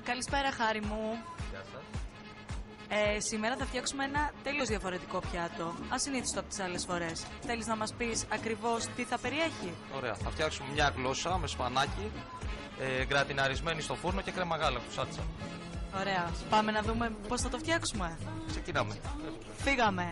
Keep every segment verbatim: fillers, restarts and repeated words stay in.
Καλησπέρα, χάρη μου. Γεια σας. Ε, σήμερα θα φτιάξουμε ένα τελείως διαφορετικό πιάτο. Ασυνήθιστο από τις άλλες φορές. Θέλεις να μας πεις ακριβώς τι θα περιέχει? Ωραία. Θα φτιάξουμε μια γλώσσα με σπανάκι, ε, γκρατιναρισμένη στο φούρνο και κρέμα γάλακτος σάλτσα. Ωραία. Πάμε να δούμε πώς θα το φτιάξουμε. Ξεκινάμε. Φύγαμε.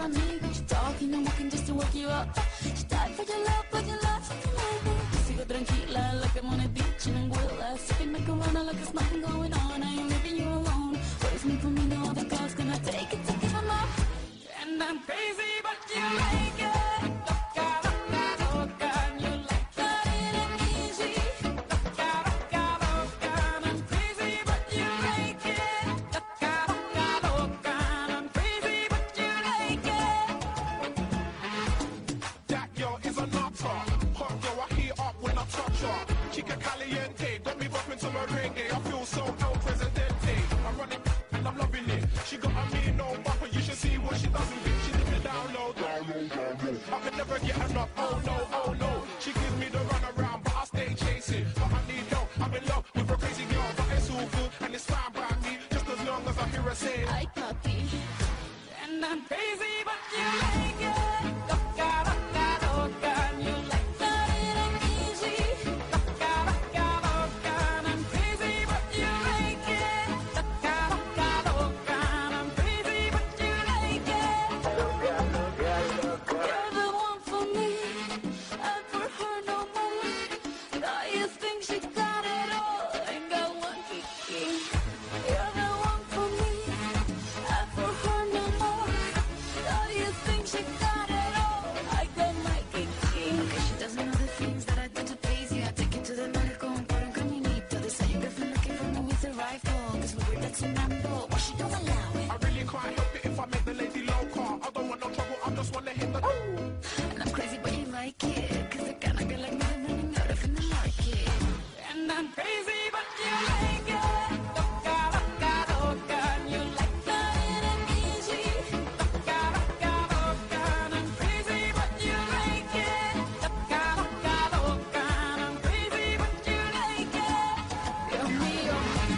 Chica caliente, got me bumping to my reggae. I feel so El Presidente. I'm running and I'm loving it. She got a mean no bumper, you should see what she doesn't get. She lives me down low, down low, down low. I can never get enough, oh no, oh no. She gives me the run around, but I stay chasing. But I need help, I'm in love with a crazy girl. But it's all good and it's fine by me, just as long as I hear her say, ay papi. And I'm crazy, but you like it. Loca, loca, loca, and you like that it ain't easy. Loca, loca, loca, and I'm crazy, but you like it. Loca, loca, loca, and I'm crazy, but you like it. Loca, loca, loca. You're the one for me, and for her no more. Now you think she got it all, ain't got one kiki. You're the one for me, and for her no more. Now you think she got it all, I got my kiki. Okay, she doesn't know the things that I do to please you. I take it to the medical and put on caminito. They say your girlfriend looking for me with a rifle. Cause we were dancing mambo, why she don't allow it? I really can't help it if I make the lady local. I don't want no trouble, I just wanna hit the And I'm crazy but you like it. Cause the kind of girl like me I'm running out of in the market. And I'm crazy, but you like it. Loca, loca, loca, and you like that it ain't easy. Loca, loca, loca, and I'm crazy, but you like it. Loca, loca, loca, and I'm crazy, but you like it. Dios mío.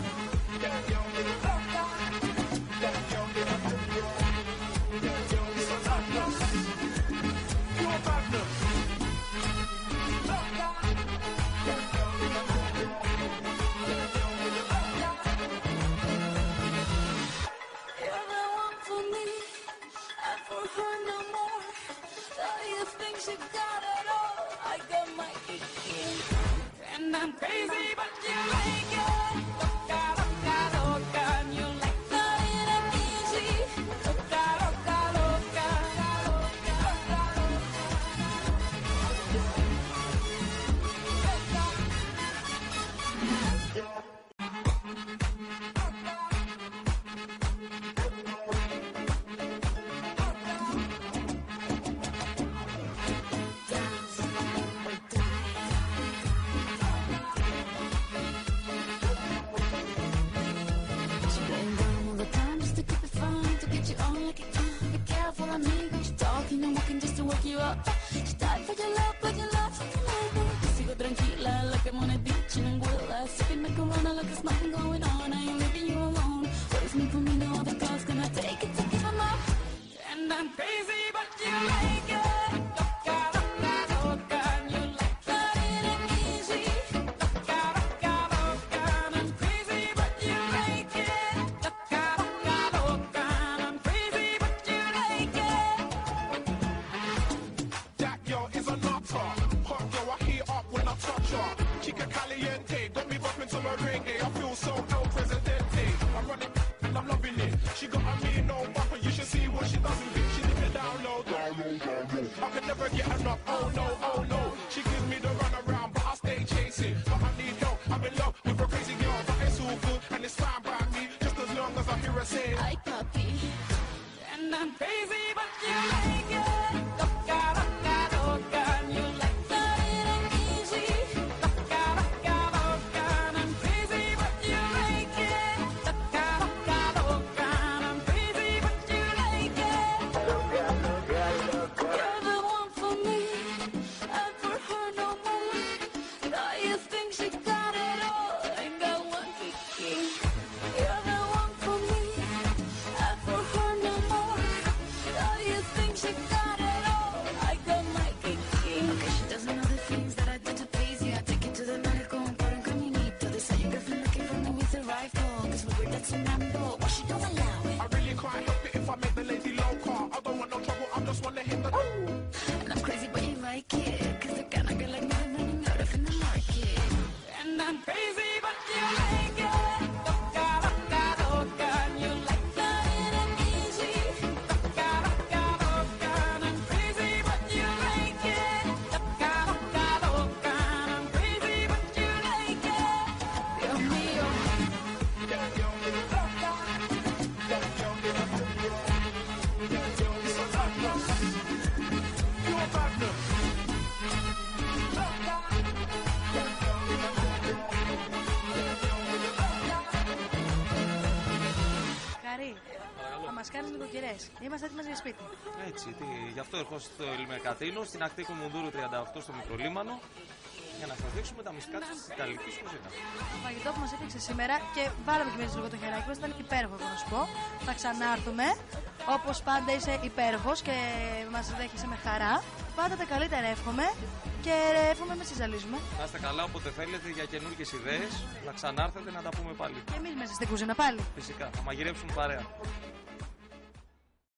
You're the one for me, and for her no more. Now you think she got it all, I got my kiki. And I'm crazy, but you like it. Loca, loca, loca, and you like that it ain't easy. Loca, loca, loca, loca, She playing down all the time just to keep it fun. To get you on like it can. Be careful, amigo. She talking and walking just to work you up. She died for your love, but your love something like me. Sigo tranquila, like I'm on a beach in Anguilla. Sipping my Corona like there's nothing going on. I ain't leaving you alone. Waste me for me, no other girl's gonna take it to give them up. and I'm crazy, but you like it. Loca, loca, loca, and you like that it ain't easy. Loca, loca, loca, and I'm crazy, but you like it. Loca, loca, loca, and I'm crazy, but you like it. That girl is a nutter. Hot girl, I heat up when I touch her. Chica caliente, got me bumping to my reggae. I feel so El Presidente. I'm running and I'm loving it. She got a mean no bumper, you should see what she doesn't get. She lives me down low, down low, down low. I can never get enough, oh no, oh no. She gives me the run around, but I stay chasing. But I need help, I'm in love with a crazy girl. But it's all good and it's fine by me, just as long as I hear her say, Ay papi. And I'm crazy, but you like it. Loca, loca, loca, and you like that it ain't easy. Loca, loca, loca, and I'm crazy, but you like it. Loca, loca, loca, and I'm crazy, but you like it. Loca, loca, loca. You're the one for me, and for her no more. Now you think she got it all, ain't got one kiki. sexy mambo. Why she don't allow it? I really can't help it if I make the lady loca. I don't want no trouble, I just wanna hit the. And I'm crazy, but you like it. Cause the kind of girl like me running out of in the market. And I'm crazy, but you like it. Loca, loca, loca, and you like Flying and easy. loca, loca, loca, and I'm crazy, but you like it. Loca, loca, loca, and I'm crazy, but you like it. Dios mío. You're bad look. Χαρή, θα μας κάνεις νοικοκυρές. Είμαστε έτοιμες για σπίτι. Έτσι, τι, γι' αυτό ερχόμαστε στο Ελιμερκατίνο, στην ακτή Κουμουνδούρου τριάντα οκτώ στο Μικρολίμανο, για να σας δείξουμε τα μυστικά της Ιταλικής κουζίνας. Το φαγητό που μας έφτιαξε σήμερα και βάλαμε και εμείς λίγο το χεράκι μας ήταν υπέροχο, έχω να σου πω. Θα ξανάρθουμε. Όπως πάντα είσαι υπέροχος και μας δέχεσαι με χαρά. Πάντα τα καλύτερα εύχομαι και εύχομαι με συζαλίζουμε. Να είστε καλά όποτε θέλετε για καινούργιες ιδέες, να ξανάρθετε να τα πούμε πάλι. Και εμείς μέσα στην κουζίνα πάλι. Φυσικά, θα μαγειρέψουμε παρέα.